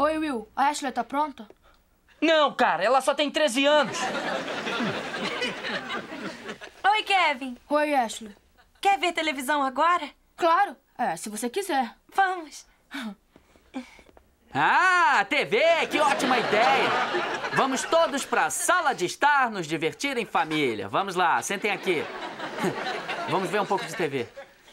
Oi, Will. A Ashley tá pronta? Não, cara, ela só tem 13 anos. Oi, Kevin. Oi, Ashley. Quer ver televisão agora? Claro. Se você quiser. Vamos. Ah, TV, que ótima ideia. Vamos todos pra sala de estar, nos divertir em família. Vamos lá, sentem aqui. Vamos ver um pouco de TV.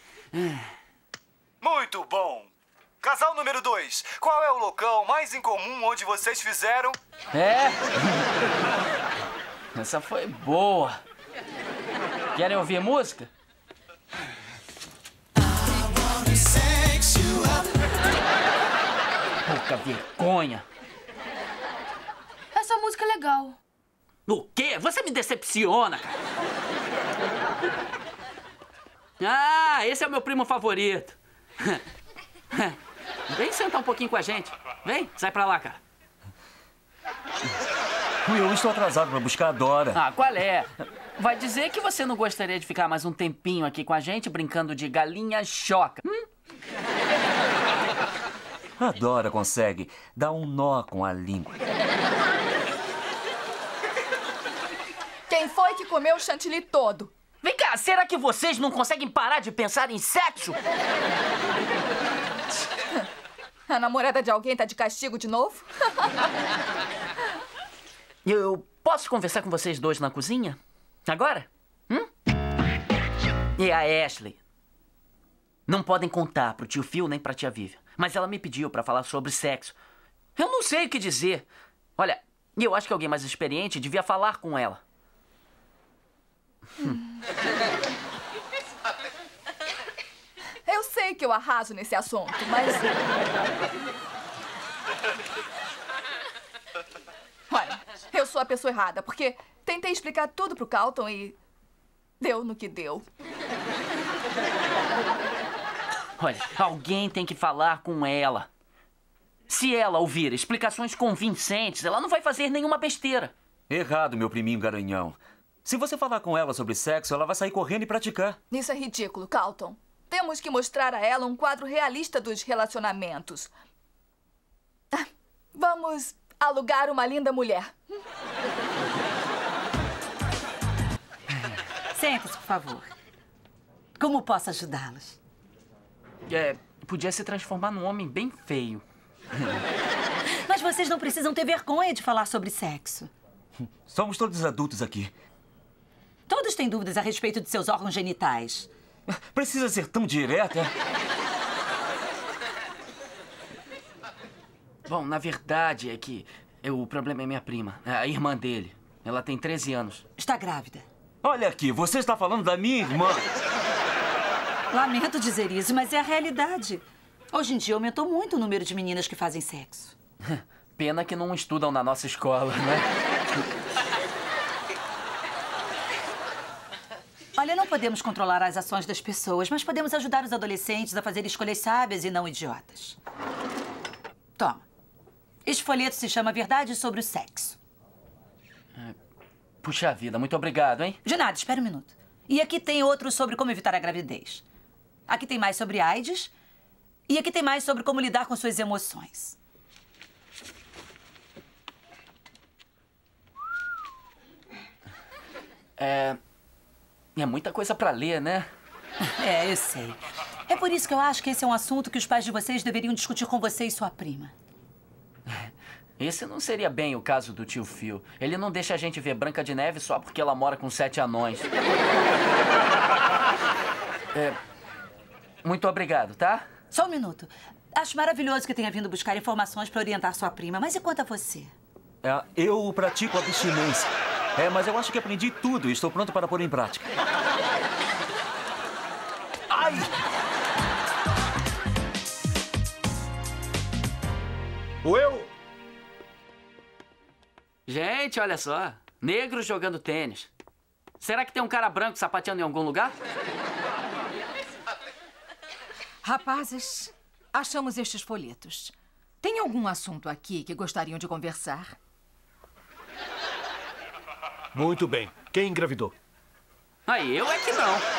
Muito bom. Casal número 2, qual é o local mais incomum onde vocês fizeram? Essa foi boa. Querem ouvir música? Pouca vergonha. Essa música é legal. O quê? Você me decepciona, cara. Ah, esse é o meu primo favorito. Vem sentar um pouquinho com a gente. Vem, sai pra lá, cara. Eu estou atrasado para buscar a Dora. Ah, qual é? Vai dizer que você não gostaria de ficar mais um tempinho aqui com a gente brincando de galinha choca? A Dora consegue dar um nó com a língua. Quem foi que comeu o chantilly todo? Vem cá, será que vocês não conseguem parar de pensar em sexo? A namorada de alguém tá de castigo de novo? Eu posso conversar com vocês dois na cozinha? Agora? E a Ashley? Não podem contar pro tio Phil nem pra tia Vivian. Mas ela me pediu pra falar sobre sexo. Eu não sei o que dizer. Olha, eu acho que alguém mais experiente devia falar com ela. Eu sei que eu arraso nesse assunto, mas... Olha, eu sou a pessoa errada, porque tentei explicar tudo pro Carlton e... deu no que deu. Olha, alguém tem que falar com ela. Se ela ouvir explicações convincentes, ela não vai fazer nenhuma besteira. Errado, meu priminho garanhão. Se você falar com ela sobre sexo, ela vai sair correndo e praticar. Isso é ridículo, Carlton. Temos que mostrar a ela um quadro realista dos relacionamentos. Vamos alugar uma linda mulher. Sente-se, por favor. Como posso ajudá-los? Podia se transformar num homem bem feio. Mas vocês não precisam ter vergonha de falar sobre sexo. Somos todos adultos aqui. Todos têm dúvidas a respeito de seus órgãos genitais. Precisa ser tão direta? Bom, na verdade é que o problema é minha prima, a irmã dele. Ela tem 13 anos. Está grávida. Olha aqui, você está falando da minha irmã. Lamento dizer isso, mas é a realidade. Hoje em dia aumentou muito o número de meninas que fazem sexo. Pena que não estudam na nossa escola, né? Olha, não podemos controlar as ações das pessoas, mas podemos ajudar os adolescentes a fazer escolhas sábias e não idiotas. Toma. Este folheto se chama Verdade sobre o Sexo. Puxa vida, muito obrigado, hein? De nada, espera um minuto. E aqui tem outro sobre como evitar a gravidez. Aqui tem mais sobre AIDS. E aqui tem mais sobre como lidar com suas emoções. É muita coisa pra ler, né? Eu sei. É por isso que eu acho que esse é um assunto que os pais de vocês deveriam discutir com você e sua prima. Esse não seria bem o caso do tio Phil. Ele não deixa a gente ver Branca de Neve só porque ela mora com 7 anões. Muito obrigado, tá? Só um minuto. Acho maravilhoso que tenha vindo buscar informações para orientar sua prima, mas e quanto a você? Eu pratico abstinência. Mas eu acho que aprendi tudo e estou pronto para pôr em prática. Ai! Eu? Gente, olha só. Negros jogando tênis. Será que tem um cara branco sapateando em algum lugar? Rapazes, achamos estes folhetos. Tem algum assunto aqui que gostariam de conversar? Muito bem. Quem engravidou? Eu é que não.